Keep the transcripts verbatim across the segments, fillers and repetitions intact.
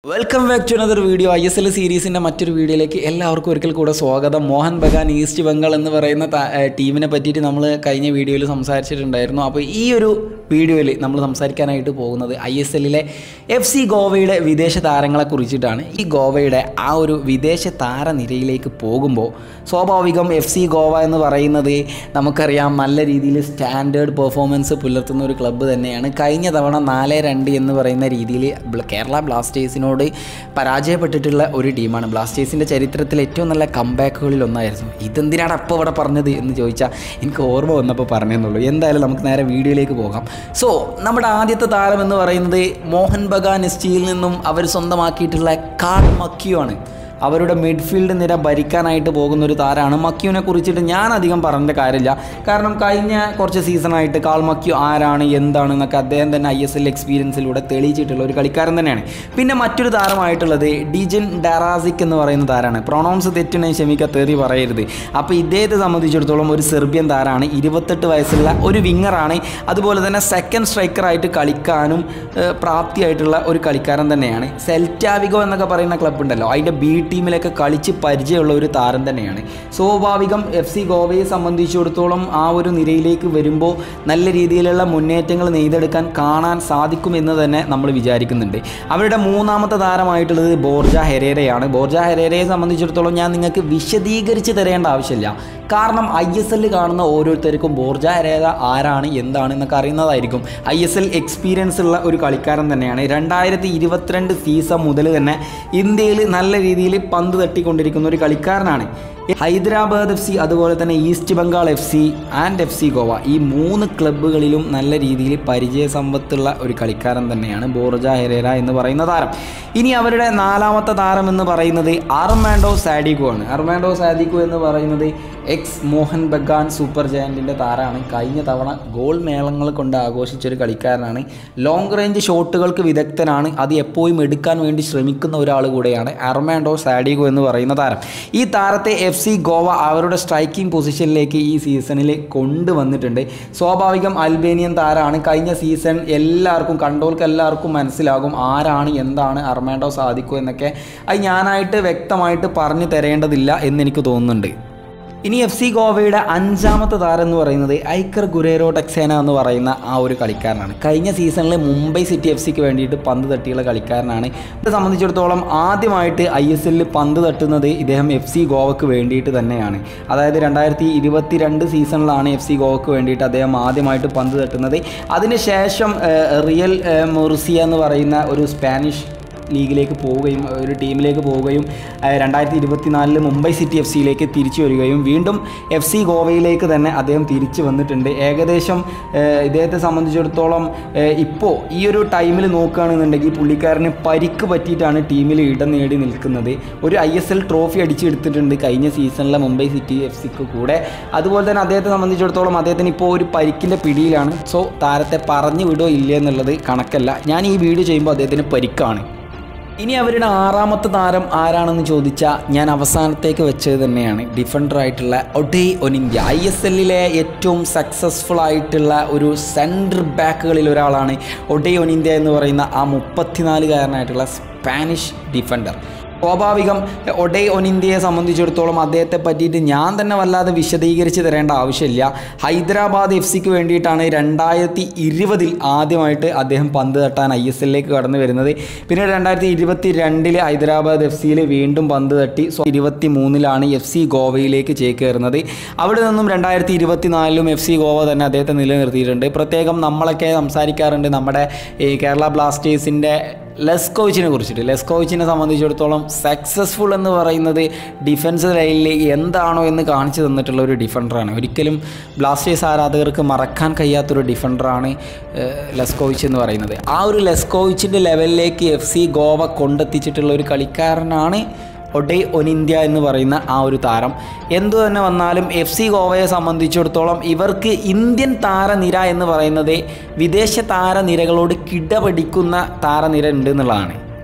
Welcome back to another video. I S L സീരീസിൻ്റെ മറ്റൊരു വീഡിയോയിലേക്ക് എല്ലാവർക്കും ഒരിക്കൽ കൂടെ സ്വാഗതം. മോഹൻ ബഗാൻ ഈസ്റ്റ് ബംഗാൾ എന്ന് പറയുന്ന ടീമിനെ പറ്റിയിട്ട് നമ്മൾ കഴിഞ്ഞ വീഡിയോയിൽ സംസാരിച്ചിട്ടുണ്ടായിരുന്നു. അപ്പോൾ ഈ ഒരു വീഡിയോയിൽ നമ്മൾ സംസാരിക്കാനായിട്ട് പോകുന്നത് ഐ എസ് എല്ലിലെ എഫ് സി ഗോവയുടെ വിദേശ താരങ്ങളെ കുറിച്ചിട്ടാണ്. ഈ ഗോവയുടെ ആ ഒരു വിദേശ താരനിരയിലേക്ക് പോകുമ്പോൾ സ്വാഭാവികം എഫ് സി ഗോവ എന്ന് പറയുന്നത് നമുക്കറിയാം നല്ല രീതിയിൽ സ്റ്റാൻഡേർഡ് പെർഫോമൻസ് പുലർത്തുന്ന ഒരു ക്ലബ്ബ് തന്നെയാണ്. കഴിഞ്ഞ തവണ നാല് രണ്ട് എന്ന് പറയുന്ന രീതിയിൽ കേരള ബ്ലാസ്റ്റേഴ്സിനോട് പരാജയപ്പെട്ടിട്ടുള്ള ഒരു ടീമാണ്. ബ്ലാസ്റ്റേഴ്സിൻ്റെ ചരിത്രത്തിൽ ഏറ്റവും നല്ല കംബാക്കുകളിൽ ഒന്നായിരുന്നു. ഇതെന്തിനാണ് അപ്പോൾ ഇവിടെ പറഞ്ഞത് എന്ന് ചോദിച്ചാൽ എനിക്ക് ഓർമ്മ വന്നപ്പോൾ പറഞ്ഞെന്നുള്ളൂ. എന്തായാലും നമുക്ക് നേരെ വീഡിയോയിലേക്ക് പോകാം. സോ നമ്മുടെ ആദ്യത്തെ താരം എന്ന് പറയുന്നത് മോഹൻ ബഗാൻ എസ് ടിയിൽ നിന്നും അവർ സ്വന്തമാക്കിയിട്ടുള്ള കാൾ മക്യു ആണ്. അവരുടെ മിഡ്ഫീൽഡ് നിര ഭരിക്കാനായിട്ട് പോകുന്ന ഒരു താരമാണ്. മക്യുവിനെ കുറിച്ചിട്ട് ഞാൻ അധികം പറഞ്ഞ കാര്യമില്ല, കാരണം കഴിഞ്ഞ കുറച്ച് സീസണായിട്ട് കാൾ മക്യു ആരാണ് എന്താണെന്നൊക്കെ അദ്ദേഹം തന്നെ ഐ എസ് എൽ എക്സ്പീരിയൻസിലൂടെ തെളിയിച്ചിട്ടുള്ള ഒരു കളിക്കാരൻ തന്നെയാണ്. പിന്നെ മറ്റൊരു താരമായിട്ടുള്ളത് ഡിജിൻ ഡറാസിക് എന്ന് പറയുന്ന താരമാണ്. പ്രൊണൗൺസ് തെറ്റിനെ ക്ഷമിക്കുക, തെറി പറയരുത്. അപ്പോൾ ഇദ്ദേഹത്തെ സംബന്ധിച്ചിടത്തോളം ഒരു സെർബിയൻ താരമാണ്. ഇരുപത്തെട്ട് വയസ്സുള്ള ഒരു വിങ്ങറാണ്. അതുപോലെ തന്നെ സെക്കൻഡ് സ്ട്രൈക്കറായിട്ട് കളിക്കാനും പ്രാപ്തിയായിട്ടുള്ള ഒരു കളിക്കാരൻ തന്നെയാണ്. സെൽറ്റാവിഗോ എന്നൊക്കെ പറയുന്ന ക്ലബ്ബ് ഉണ്ടല്ലോ, അതിൻ്റെ ബി ടീമിലൊക്കെ കളിച്ച് പരിചയമുള്ള ഒരു താരം തന്നെയാണ്. സ്വാഭാവികം എഫ് സി ഗോവയെ സംബന്ധിച്ചിടത്തോളം ആ ഒരു നിരയിലേക്ക് വരുമ്പോൾ നല്ല രീതിയിലുള്ള മുന്നേറ്റങ്ങൾ നെയ്തെടുക്കാൻ കാണാൻ സാധിക്കുമെന്ന് തന്നെ നമ്മൾ വിചാരിക്കുന്നുണ്ട്. അവരുടെ മൂന്നാമത്തെ താരമായിട്ടുള്ളത് ബോർജ ഹെരേരയാണ്. ബോർജ ഹെരേരയെ സംബന്ധിച്ചിടത്തോളം ഞാൻ നിങ്ങൾക്ക് വിശദീകരിച്ച് തരേണ്ട ആവശ്യമില്ല, കാരണം ഐ എസ് എല്ലിൽ കാണുന്ന ഓരോരുത്തർക്കും ബോർജ ഹെരേര ആരാണ് എന്താണ് എന്നൊക്കെ അറിയുന്നതായിരിക്കും. ഐ എസ് എൽ എക്സ്പീരിയൻസ് ഉള്ള ഒരു കളിക്കാരൻ തന്നെയാണ്. രണ്ടായിരത്തി ഇരുപത്തിരണ്ട് സീസൺ മുതൽ തന്നെ ഇന്ത്യയിൽ നല്ല രീതിയിൽ പന്ത് തട്ടിക്കൊണ്ടിരിക്കുന്ന ഒരു കളിക്കാരനാണ്. ഹൈദരാബാദ് എഫ് സി, അതുപോലെ തന്നെ East Bengal F C and F C Goa, ഈ മൂന്ന് ക്ലബ്ബുകളിലും നല്ല രീതിയിൽ പരിചയസമ്പത്തുള്ള ഒരു കളിക്കാരൻ തന്നെയാണ് ബോർജ ഹെരേര എന്ന് പറയുന്ന താരം. ഇനി അവരുടെ നാലാമത്തെ താരം എന്ന് പറയുന്നത് അർമാൻഡോ സാഡിക്കോ ആണ്. അർമാൻഡോ സാഡിക്കോ എന്ന് പറയുന്നത് എക്സ് മോഹൻ ബഗാൻ സൂപ്പർ ജയൻറ്റിൻ്റെ താരമാണ്. കഴിഞ്ഞ തവണ ഗോൾ മേളങ്ങൾ കൊണ്ട് ആഘോഷിച്ചൊരു കളിക്കാരനാണ്. ലോങ് റേഞ്ച് ഷോട്ടുകൾക്ക് വിദഗ്ധനാണ്. അത് എപ്പോഴും എടുക്കാൻ വേണ്ടി ശ്രമിക്കുന്ന ഒരാൾ കൂടെയാണ് അർമാൻഡോ സാഡിക്കോ എന്ന് പറയുന്ന താരം. ഈ താരത്തെ എഫ് സി ഗോവ അവരുടെ സ്ട്രൈക്കിംഗ് പൊസിഷനിലേക്ക് ഈ സീസണിൽ കൊണ്ടുവന്നിട്ടുണ്ട്. സ്വാഭാവികം അൽബേനിയൻ താരമാണ്. കഴിഞ്ഞ സീസൺ എല്ലാവർക്കും കണ്ടോർക്ക് എല്ലാവർക്കും മനസ്സിലാകും ആരാണ് എന്താണ് അർമാൻഡോ സാഡിക്കോ എന്നൊക്കെ. അത് ഞാനായിട്ട് വ്യക്തമായിട്ട് പറഞ്ഞു തരേണ്ടതില്ല എന്നെനിക്ക് തോന്നുന്നുണ്ട്. ഇനി എഫ് സി ഗോവയുടെ അഞ്ചാമത്തെ താരം എന്ന് പറയുന്നത് ഐക്കർ ഗുരേറോ ടെക്സേന എന്ന് പറയുന്ന ആ ഒരു കളിക്കാരനാണ്. കഴിഞ്ഞ സീസണിൽ മുംബൈ സിറ്റി എഫ് സിക്ക് വേണ്ടിയിട്ട് പന്ത് തട്ടിയുള്ള കളിക്കാരനാണ്. ഇത് സംബന്ധിച്ചിടത്തോളം ആദ്യമായിട്ട് ഐ എസ് എല്ലിൽ പന്ത് തട്ടുന്നത് ഇദ്ദേഹം എഫ് സി ഗോവക്ക് വേണ്ടിയിട്ട് തന്നെയാണ്. അതായത് രണ്ടായിരത്തി ഇരുപത്തി രണ്ട് സീസണിലാണ് എഫ് സി ഗോവക്ക് വേണ്ടിയിട്ട് അദ്ദേഹം ആദ്യമായിട്ട് പന്ത് തട്ടുന്നത്. അതിനുശേഷം റിയൽ മൊറിസിയ എന്ന് പറയുന്ന ഒരു സ്പാനിഷ് ലീഗിലേക്ക് പോവുകയും ഒരു ടീമിലേക്ക് പോവുകയും രണ്ടായിരത്തി ഇരുപത്തി നാലിൽ മുംബൈ സിറ്റി എഫ് സിയിലേക്ക് തിരിച്ചു വരികയും വീണ്ടും എഫ് സി ഗോവയിലേക്ക് തന്നെ അദ്ദേഹം തിരിച്ചു വന്നിട്ടുണ്ട്. ഏകദേശം ഇദ്ദേഹത്തെ സംബന്ധിച്ചിടത്തോളം ഇപ്പോൾ ഈ ഒരു ടൈമിൽ നോക്കുകയാണെന്നുണ്ടെങ്കിൽ പുള്ളിക്കാരന് പരിക്ക് പറ്റിയിട്ടാണ് ടീമിൽ ഇടം നേടി നിൽക്കുന്നത്. ഒരു ഐ എസ് എൽ ട്രോഫി അടിച്ചെടുത്തിട്ടുണ്ട് കഴിഞ്ഞ സീസണിലെ മുംബൈ സിറ്റി എഫ് സിക്ക് കൂടെ. അതുപോലെ തന്നെ അദ്ദേഹത്തെ സംബന്ധിച്ചിടത്തോളം അദ്ദേഹത്തിന് ഇപ്പോൾ ഒരു പരിക്കിൻ്റെ പിടിയിലാണ്. സോ താരത്തെ പറഞ്ഞു വിടോ ഇല്ല എന്നുള്ളത് കണക്കല്ല. ഞാൻ ഈ വീഡിയോ ചെയ്യുമ്പോൾ അദ്ദേഹത്തിന് പരിക്കാണ്. ഇനി അവരുടെ ആറാമത്തെ താരം ആരാണെന്ന് ചോദിച്ചാൽ ഞാൻ അവസാനത്തേക്ക് വെച്ചത് തന്നെയാണ് ഡിഫൻഡറായിട്ടുള്ള ഒഡേയ് ഒനിന്ത്യ. ഐ എസ് എല്ലിലെ ഏറ്റവും സക്സസ്ഫുൾ ആയിട്ടുള്ള ഒരു സെൻറ്റർ ബാക്കുകളിൽ ഒരാളാണ് ഒഡേയ് ഒനിന്ത്യ എന്ന് പറയുന്ന ആ മുപ്പത്തിനാലുകാരനായിട്ടുള്ള സ്പാനിഷ് ഡിഫൻഡർ. സ്വാഭാവികം ഒഡേയ് ഒനിന്ത്യയെ സംബന്ധിച്ചിടത്തോളം അദ്ദേഹത്തെ പറ്റിയിട്ട് ഞാൻ തന്നെ വല്ലാതെ വിശദീകരിച്ച് തരേണ്ട ആവശ്യമില്ല. ഹൈദരാബാദ് എഫ് സിക്ക് വേണ്ടിയിട്ടാണ് രണ്ടായിരത്തി ഇരുപതിൽ ആദ്യമായിട്ട് അദ്ദേഹം പന്ത് തട്ടാൻ ഐ എസ് എല്ലിലേക്ക് കടന്നു വരുന്നത്. പിന്നെ രണ്ടായിരത്തി ഇരുപത്തി രണ്ടിൽ ഹൈദരാബാദ് എഫ് സിയിൽ വീണ്ടും പന്ത് തട്ടി. സോ ഇരുപത്തി മൂന്നിലാണ് എഫ് സി ഗോവയിലേക്ക് ചേക്കേറുന്നത്. അവിടെ നിന്നും രണ്ടായിരത്തി ഇരുപത്തി നാലിലും എഫ് സി ഗോവ തന്നെ അദ്ദേഹത്തെ നിലനിർത്തിയിട്ടുണ്ട്. പ്രത്യേകം നമ്മളൊക്കെ സംസാരിക്കാറുണ്ട് നമ്മുടെ ഈ കേരള ബ്ലാസ്റ്റേഴ്സിൻ്റെ ലെസ്കോവിച്ചിനെ കുറിച്ചിട്ട്. ലെസ്കോവിച്ചിനെ സംബന്ധിച്ചിടത്തോളം സക്സസ്ഫുൾ എന്ന് പറയുന്നത് ഡിഫൻസ് ലൈനിൽ എന്താണോ എന്ന് കാണിച്ചു തന്നിട്ടുള്ള ഒരു ഡിഫൻഡറാണ്. ഒരിക്കലും ബ്ലാസ്റ്റേഴ്സ് ആരാധകർക്ക് മറക്കാൻ കഴിയാത്തൊരു ഡിഫൻഡറാണ് ലെസ്കോവിച്ച് എന്ന് പറയുന്നത്. ആ ഒരു ലെസ്കോവിച്ചിൻ്റെ ലെവലിലേക്ക് എഫ് സി ഗോവ കൊണ്ടെത്തിച്ചിട്ടുള്ള ഒരു കളിക്കാരനാണ് ഒഡേയ് ഒനിന്ത്യ എന്ന് പറയുന്ന ആ ഒരു താരം. എന്തു തന്നെ വന്നാലും എഫ് സി ഗോവയെ സംബന്ധിച്ചിടത്തോളം ഇവർക്ക് ഇന്ത്യൻ താരനിര എന്ന് പറയുന്നത് വിദേശ താരനിരകളോട് കിടപിടിക്കുന്ന താരനിര ഉണ്ട് എന്നുള്ളതാണ്.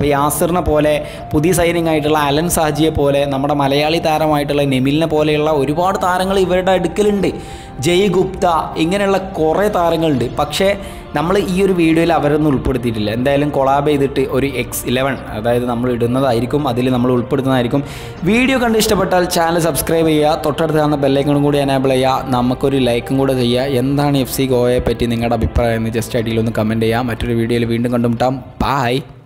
ഇപ്പോൾ യാസിറിനെ പോലെ പുതിയ സൈനിങ് ആയിട്ടുള്ള അലൻ സാജിയെ പോലെ നമ്മുടെ മലയാളി താരമായിട്ടുള്ള നെമിലിനെ പോലെയുള്ള ഒരുപാട് താരങ്ങൾ ഇവരുടെ അടുക്കലുണ്ട്. ജയ് ഗുപ്ത ഇങ്ങനെയുള്ള കുറേ താരങ്ങളുണ്ട്. പക്ഷേ നമ്മൾ ഈ ഒരു വീഡിയോയിൽ അവരൊന്നും ഉൾപ്പെടുത്തിയിട്ടില്ല. എന്തായാലും കൊളാബ് ചെയ്തിട്ട് ഒരു എക്സ് ഇലവൻ അതായത് നമ്മൾ ഇടുന്നതായിരിക്കും, അതിൽ നമ്മൾ ഉൾപ്പെടുത്തുന്നതായിരിക്കും. വീഡിയോ കണ്ട് ഇഷ്ടപ്പെട്ടാൽ ചാനൽ സബ്സ്ക്രൈബ് ചെയ്യുക, തൊട്ടടുത്ത് കാണുന്ന ബെല്ലൈക്കണും കൂടി എനേബിൾ ചെയ്യുക, നമുക്കൊരു ലൈക്കും കൂടെ ചെയ്യുക. എന്താണ് എഫ് സി ഗോവയെ പറ്റി നിങ്ങളുടെ അഭിപ്രായം എന്ന് ജസ്റ്റ് അടിയിലൊന്ന് കമൻറ്റ് ചെയ്യുക. മറ്റൊരു വീഡിയോയിൽ വീണ്ടും കണ്ടുമുട്ടാം. ബൈ.